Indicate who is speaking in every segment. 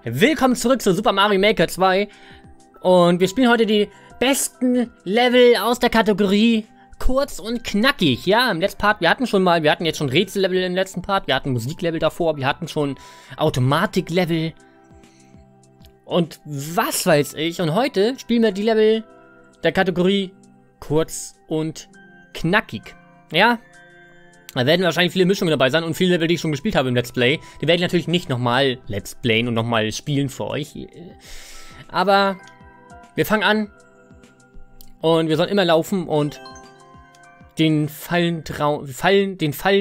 Speaker 1: Willkommen zurück zu Super Mario Maker 2 und wir spielen heute die besten Level aus der Kategorie kurz und knackig. Ja, im letzten Part, wir hatten jetzt schon Rätsellevel im letzten Part, wir hatten Musiklevel davor, wir hatten schon Automatiklevel und was weiß ich. Und heute spielen wir die Level der Kategorie kurz und knackig. Ja, da werden wahrscheinlich viele Mischungen dabei sein und viele Level, die ich schon gespielt habe im Let's Play. Die werde ich natürlich nicht nochmal Let's Playen und nochmal spielen für euch. Aber wir fangen an und wir sollen immer laufen und den falschen Fallen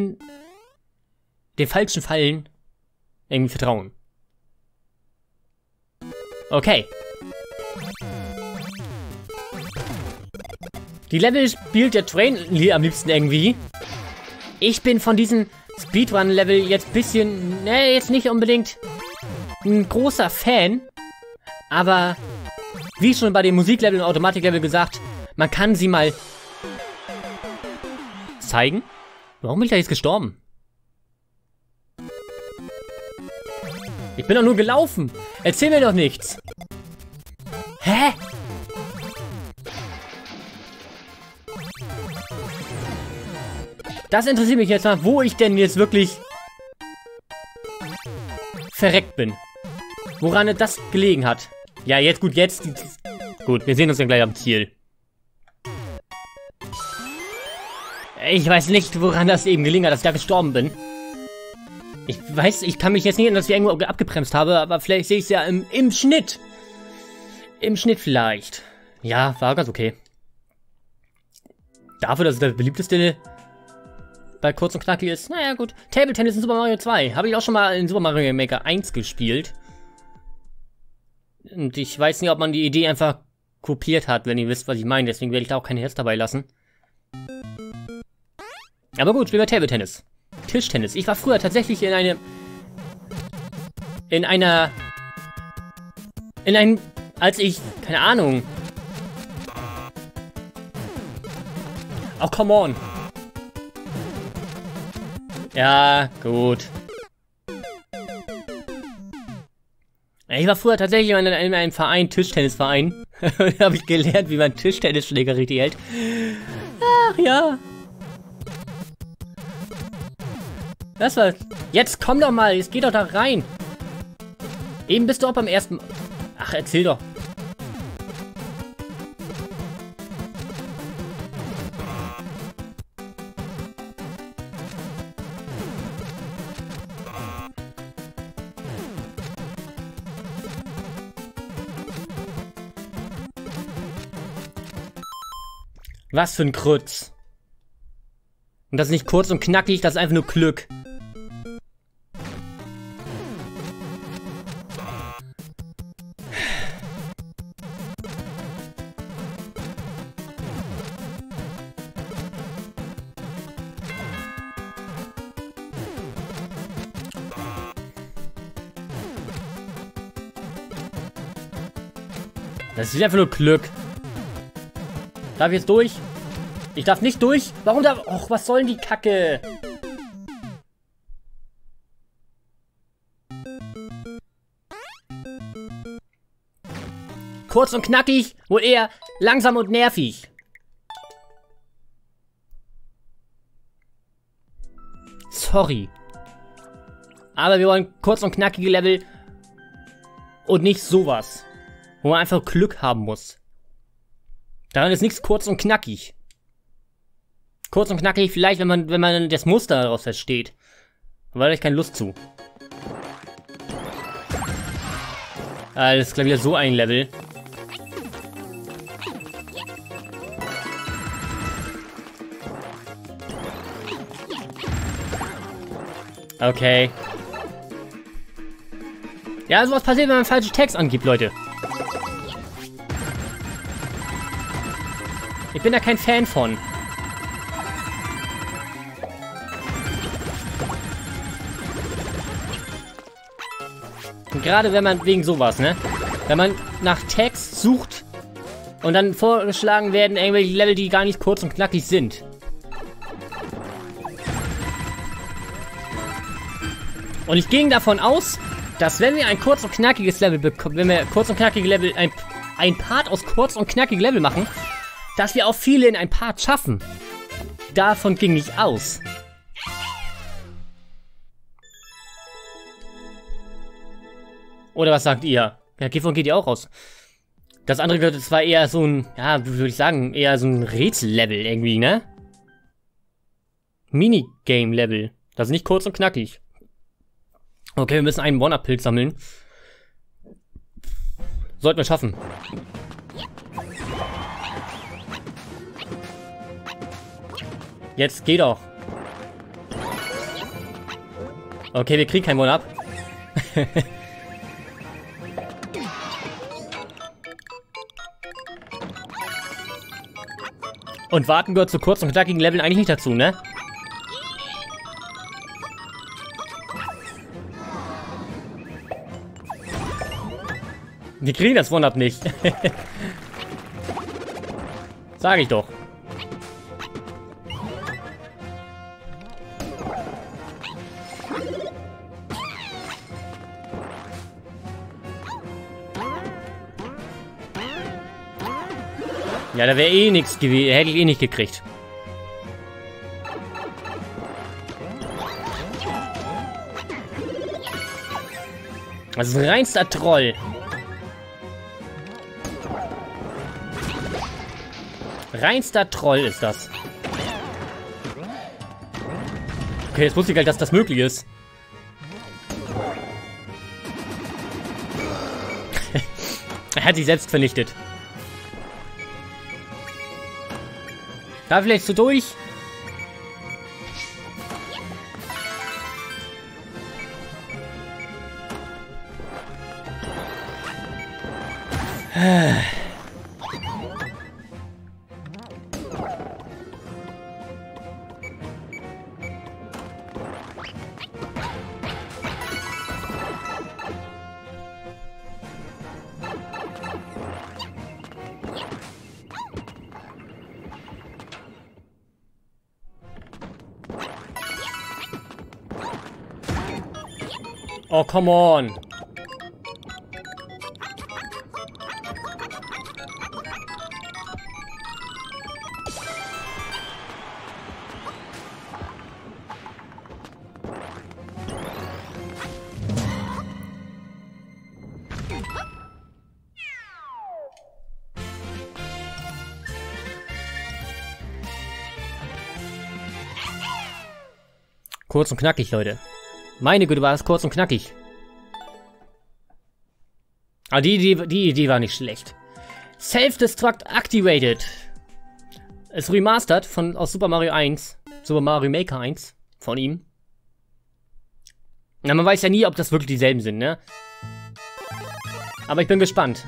Speaker 1: irgendwie vertrauen. Okay. Die Level spielt der Train am liebsten irgendwie. Ich bin von diesem Speedrun-Level jetzt ein bisschen, jetzt nicht unbedingt ein großer Fan, aber wie schon bei den Musiklevel und Automatiklevel gesagt, man kann sie mal zeigen. Warum bin ich da jetzt gestorben? Ich bin doch nur gelaufen. Erzähl mir doch nichts. Hä? Das interessiert mich jetzt mal, wo ich denn jetzt wirklich verreckt bin. Woran das gelegen hat. Ja, jetzt. Gut, wir sehen uns dann gleich am Ziel. Ich weiß nicht, woran das eben gelegen hat, dass ich da gestorben bin. Ich kann mich jetzt nicht erinnern, dass ich irgendwo abgebremst habe, aber vielleicht sehe ich es ja im Schnitt. Im Schnitt vielleicht. Ja, war ganz okay. Dafür, dass es das beliebteste bei kurz und knackig ist. Naja, gut. Table Tennis in Super Mario 2. Habe ich auch schon mal in Super Mario Maker 1 gespielt. Und ich weiß nicht, ob man die Idee einfach kopiert hat, wenn ihr wisst, was ich meine. Deswegen werde ich da auch kein Herz dabei lassen. Aber gut, spielen wir Table Tennis. Tischtennis. Ich war früher tatsächlich als ich, keine Ahnung. Oh, come on. Ja, gut. Ich war früher tatsächlich in einem Verein, Tischtennisverein. Da habe ich gelernt, wie man Tischtennisschläger richtig hält. Ach ja. Das war... Jetzt komm doch mal, jetzt geh doch da rein. Eben bist du auch beim ersten... Ach, erzähl doch. Was für ein Krütz. Und das ist nicht kurz und knackig, das ist einfach nur Glück. Das ist einfach nur Glück. Darf ich jetzt durch? Ich darf nicht durch? Warum darf... Och, was soll denn die Kacke? Kurz und knackig, wohl eher langsam und nervig. Sorry. Aber wir wollen kurz und knackige Level und nicht sowas, wo man einfach Glück haben muss. Daran ist nichts kurz und knackig. Kurz und knackig vielleicht, wenn man das Muster daraus versteht. Aber da habe ich keine Lust zu. Das ist gleich wieder so ein Level. Okay. Ja, sowas passiert, wenn man falsche Text angibt, Leute. Ich bin da kein Fan von. Und gerade wenn man wegen sowas, ne? Wenn man nach Text sucht und dann vorgeschlagen werden irgendwelche Level, die gar nicht kurz und knackig sind. Und ich ging davon aus, dass wenn wir ein kurz und knackiges Level bekommen, wenn wir kurz und knackige Level, ein Part aus kurz und knackigen Level machen, dass wir auch viele in ein Part schaffen. Davon ging ich aus. Oder was sagt ihr? Ja, hiervon geht ihr auch raus. Das andere das war eher so ein, ja, wie würde ich sagen, eher so ein Rätsellevel irgendwie, ne? Minigame-Level. Das ist nicht kurz und knackig. Okay, wir müssen einen One-Up-Pilz sammeln. Sollten wir schaffen. Jetzt geht doch. Okay, wir kriegen kein One-Up. Und warten gehört zu kurz und knackigen Leveln eigentlich nicht dazu, ne? Wir kriegen das One-Up nicht. Sag ich doch. Ja, da wäre eh nichts gewesen. Hätte ich eh nicht gekriegt. Das ist ein reinster Troll. Reinster Troll ist das. Okay, jetzt wusste ich halt, dass das möglich ist. Er hat sich selbst vernichtet. Da vielleicht so durch. Oh, come on. Kurz und knackig, Leute. Meine Güte, war das kurz und knackig. Aber die Idee war nicht schlecht. Self-Destruct Activated. Ist remastered aus Super Mario 1. Super Mario Maker 1 von ihm. Na, man weiß ja nie, ob das wirklich dieselben sind, ne? Aber ich bin gespannt.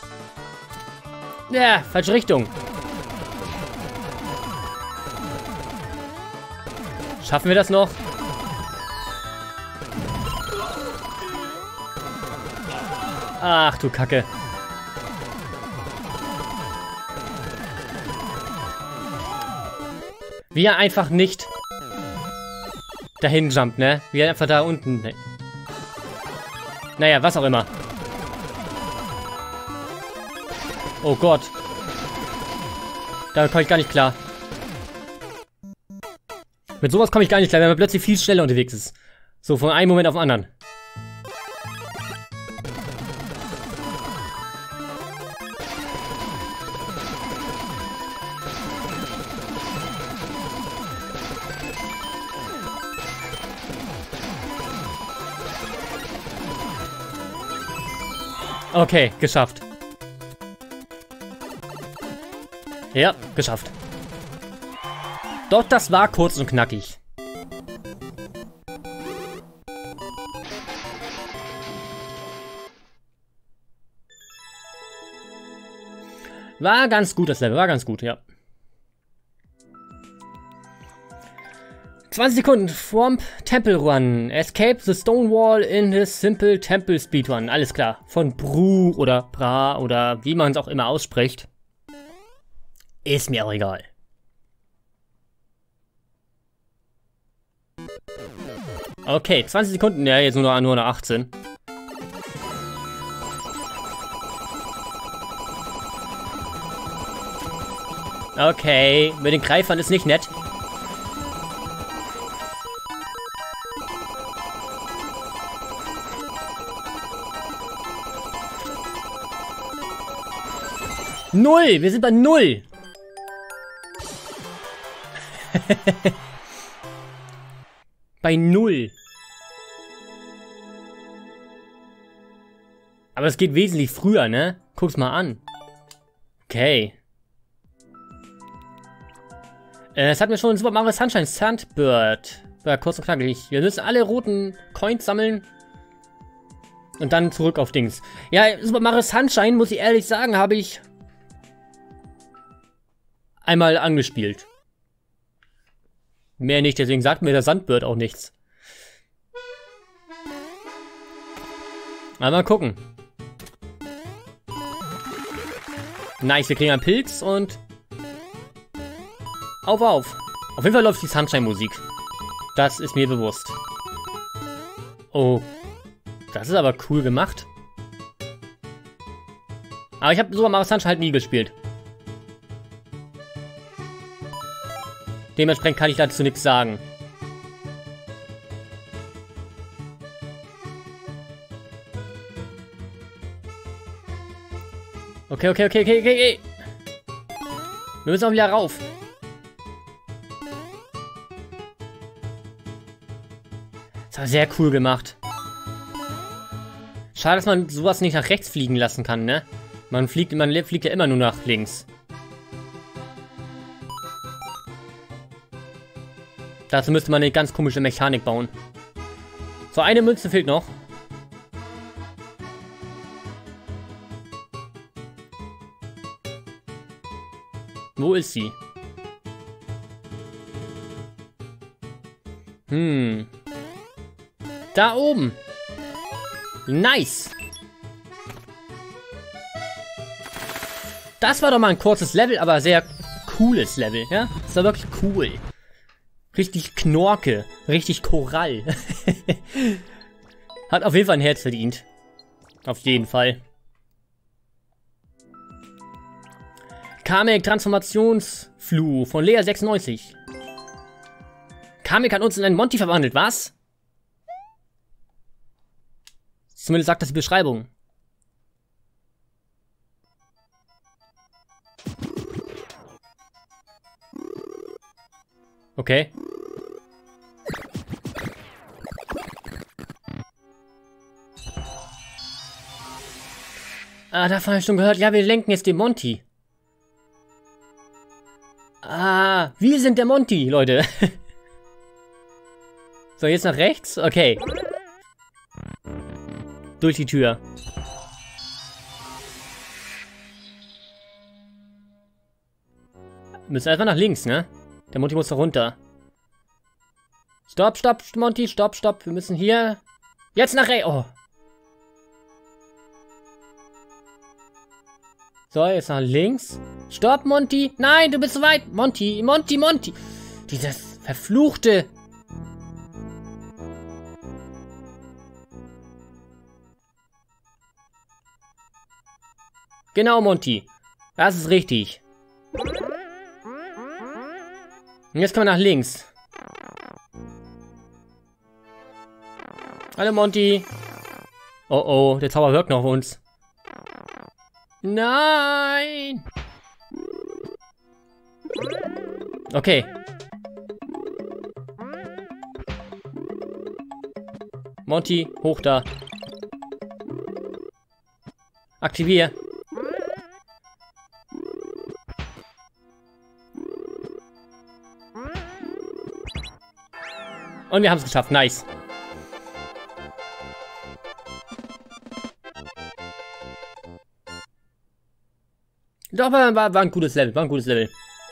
Speaker 1: Ja, falsche Richtung. Schaffen wir das noch? Ach du Kacke. Wie er einfach nicht dahin jumpt, ne? Wie er einfach da unten... Naja, was auch immer. Oh Gott. Damit komme ich gar nicht klar. Mit sowas komme ich gar nicht klar, wenn man plötzlich viel schneller unterwegs ist. So, von einem Moment auf den anderen. Okay, geschafft. Ja, geschafft. Doch, das war kurz und knackig. War ganz gut, das Level. War ganz gut, ja. 20 Sekunden. Swamp Temple Run. Escape the Stone Wall in the Simple Temple Speedrun. Alles klar. Von Bru oder Bra oder wie man es auch immer ausspricht. Ist mir auch egal. Okay, 20 Sekunden. Ja, jetzt nur noch 18. Okay, mit den Greifern ist nicht nett. Null! Wir sind bei 0! Bei 0. Aber es geht wesentlich früher, ne? Guck's mal an. Okay. Das hatten wir schon in Super Mario Sunshine Sandbird. War kurz und knackig. Wir müssen alle roten Coins sammeln. Und dann zurück auf Dings. Ja, Super Mario Sunshine, muss ich ehrlich sagen, habe ich einmal angespielt. Mehr nicht, deswegen sagt mir der Sandbird auch nichts. Mal gucken. Nice, wir kriegen einen Pilz und... Auf. Auf jeden Fall läuft die Sunshine-Musik. Das ist mir bewusst. Oh. Das ist aber cool gemacht. Aber ich habe Super Mario Sunshine halt nie gespielt. Dementsprechend kann ich dazu nichts sagen. Okay. Wir müssen auch wieder rauf. Das war sehr cool gemacht. Schade, dass man sowas nicht nach rechts fliegen lassen kann, ne? Man fliegt ja immer nur nach links. Dazu müsste man eine ganz komische Mechanik bauen. So, eine Münze fehlt noch. Wo ist sie? Da oben. Nice. Das war doch mal ein kurzes Level, aber sehr cooles Level, ja? Das war wirklich cool. Richtig Knorke. Richtig Korall. Hat auf jeden Fall ein Herz verdient. Auf jeden Fall. Kamek Transformationsfluh von Lea96. Kamek hat uns in einen Monty verwandelt, was? Zumindest sagt das die Beschreibung. Okay. Ah, davon habe ich schon gehört. Ja, wir lenken jetzt den Monty. Ah, wir sind der Monty, Leute. So, jetzt nach rechts? Okay. Durch die Tür. Wir müssen einfach nach links, ne? Der Monty muss da runter. Stopp, Monty, stopp. Wir müssen hier... Jetzt nach rechts. Oh. So, jetzt nach links. Stopp, Monty. Nein, du bist zu weit. Monty. Dieses verfluchte... Genau, Monty. Das ist richtig. Und jetzt können wir nach links. Hallo, Monty. Oh, der Zauber wirkt noch auf uns. Nein! Okay. Monty, hoch da. Aktivier. Und wir haben es geschafft. Nice. Doch, war ein gutes Level.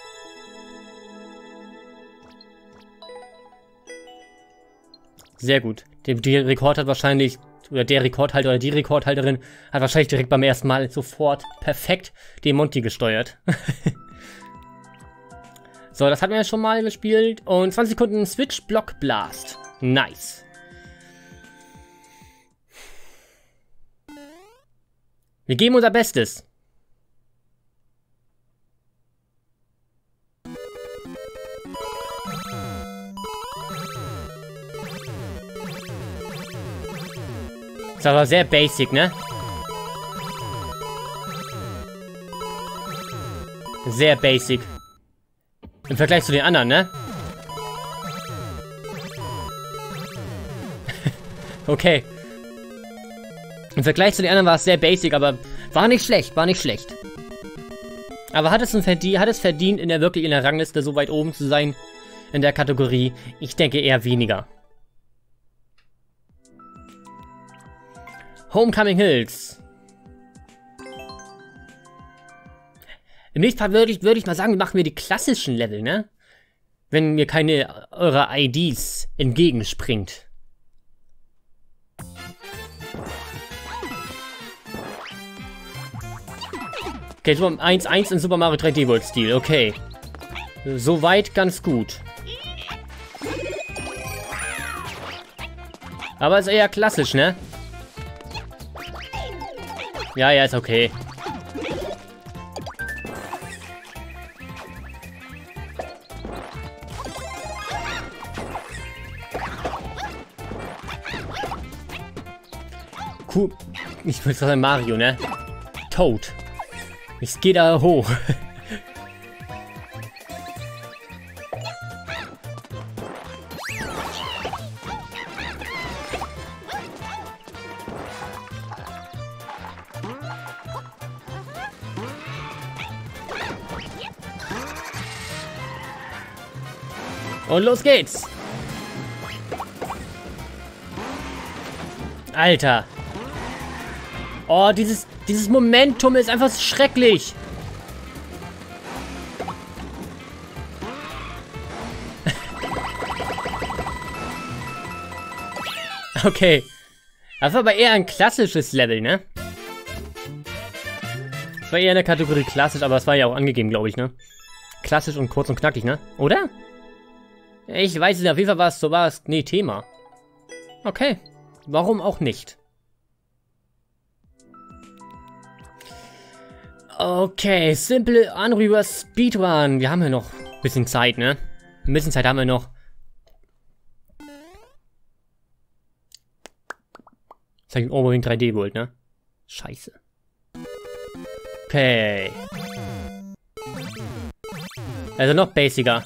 Speaker 1: Sehr gut. Der Rekord hat wahrscheinlich, oder der Rekordhalter oder die Rekordhalterin hat wahrscheinlich direkt beim ersten Mal sofort perfekt den Monty gesteuert. So, das hatten wir ja schon mal gespielt. Und 20 Sekunden Switch Block Blast. Nice. Wir geben unser Bestes. aber sehr basic, ne? Sehr basic. Im Vergleich zu den anderen, ne? Okay. Im Vergleich zu den anderen war es sehr basic, aber war nicht schlecht, war nicht schlecht. Aber hat es verdient, wirklich in der Rangliste so weit oben zu sein in der Kategorie? Ich denke eher weniger. Homecoming Hills. Im nächsten Part würde ich mal sagen, machen wir die klassischen Level, ne? Wenn mir keine eurer IDs entgegenspringt. Okay, 1-1 in Super Mario 3D World Stil, okay. Soweit ganz gut. Aber ist eher klassisch, ne? Ja, ist okay. Cool. Ich will sagen Mario, ne? Toad. Ich gehe da hoch. Und los geht's. Alter. Oh, dieses Momentum ist einfach schrecklich. Okay. Das war aber eher ein klassisches Level, ne? Das war eher in der Kategorie klassisch, aber es war ja auch angegeben, glaube ich, ne? Klassisch und kurz und knackig, ne? Oder? Ich weiß nicht, auf jeden Fall war es, nee, Thema. Okay. Warum auch nicht? Okay, Simple Unreal Speedrun. Wir haben ja noch ein bisschen Zeit, ne? Ein bisschen Zeit haben wir noch. Das habe ich Overwing 3D World, ne? Scheiße. Okay. Also noch basicer.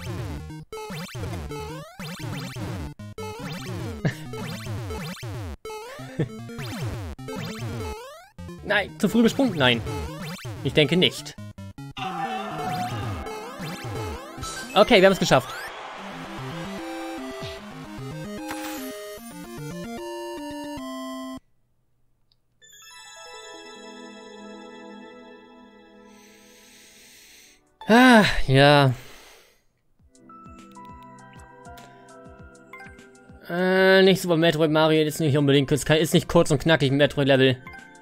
Speaker 1: Nein, zu früh gesprungen? Nein. Ich denke nicht. Okay, wir haben es geschafft. Ah, ja. Nicht Super Metroid Mario, ist nicht unbedingt, ist nicht kurz und knackig ein Metroid-Level.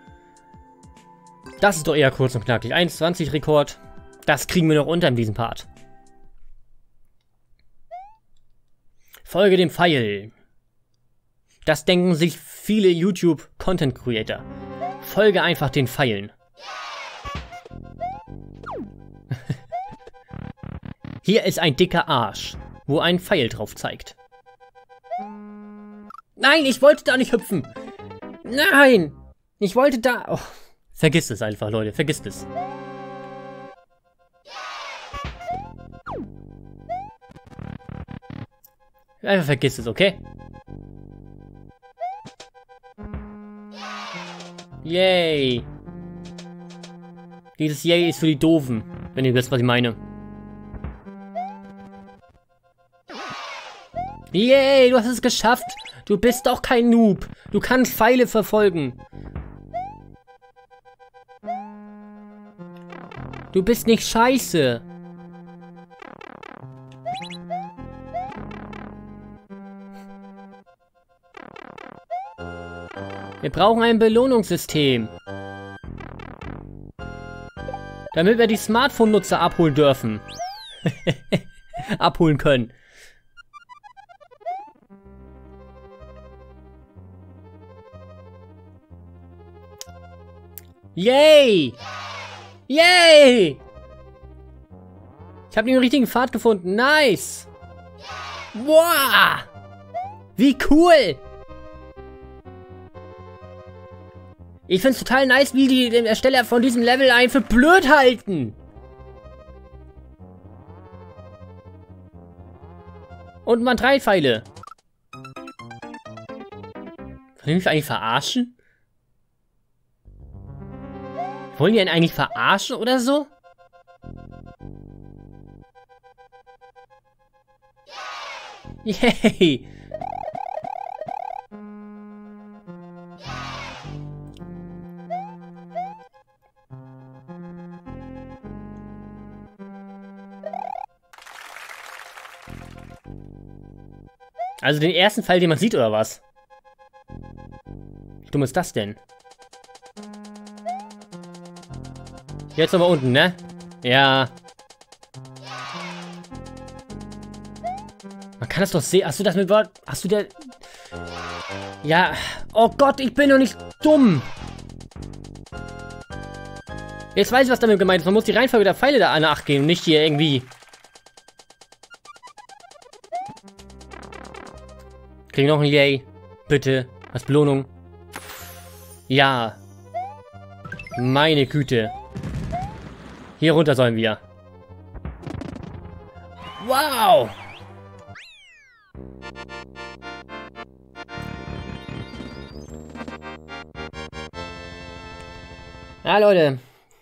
Speaker 1: Das ist doch eher kurz und knackig. 1,20 Rekord. Das kriegen wir noch unter in diesem Part. Folge dem Pfeil. Das denken sich viele YouTube-Content-Creator. Folge einfach den Pfeilen. Hier ist ein dicker Arsch, wo ein Pfeil drauf zeigt. Nein, ich wollte da nicht hüpfen. Nein, ich wollte da... Oh, vergisst es einfach, Leute, vergisst es. Einfach vergisst es, okay? Yay. Dieses Yay ist für die Doofen, wenn ihr wisst, was ich meine. Yay, du hast es geschafft. Du bist doch kein Noob. Du kannst Pfeile verfolgen. Du bist nicht scheiße. Wir brauchen ein Belohnungssystem. Damit wir die Smartphone-Nutzer abholen dürfen. Abholen können. Yay! Yay! Ich habe den richtigen Pfad gefunden. Nice! Wow! Wie cool! Ich find's total nice, wie die den Ersteller von diesem Level einen für blöd halten. Und man 3 Pfeile. Wollen die mich eigentlich verarschen? Wollen die einen eigentlich verarschen oder so? Yay! Also den ersten Fall, den man sieht, oder was? Wie dumm ist das denn? Jetzt aber unten, ne? Ja. Man kann das doch sehen. Hast du das mit Wort? Hast du der... Ja. Oh Gott, ich bin doch nicht dumm. Jetzt weiß ich, was damit gemeint ist. Man muss die Reihenfolge der Pfeile da an Acht geben. Nicht hier irgendwie... Krieg noch ein Yay. Bitte. Als Belohnung. Ja. Meine Güte. Hier runter sollen wir. Wow. Ja, Leute.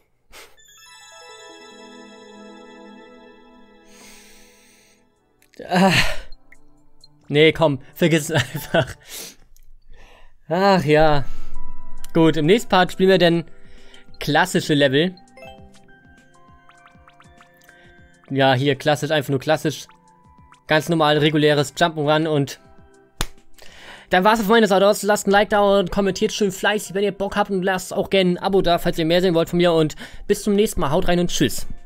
Speaker 1: Nee, komm, vergiss es einfach. Ach ja. Gut, im nächsten Part spielen wir dann klassische Level. Ja, hier klassisch, einfach nur klassisch. Ganz normal, reguläres Jump'n'Run und... Dann war's auf meiner Seite aus. Lasst ein Like da und kommentiert schön fleißig, wenn ihr Bock habt, und lasst auch gerne ein Abo da, falls ihr mehr sehen wollt von mir, und bis zum nächsten Mal. Haut rein und tschüss.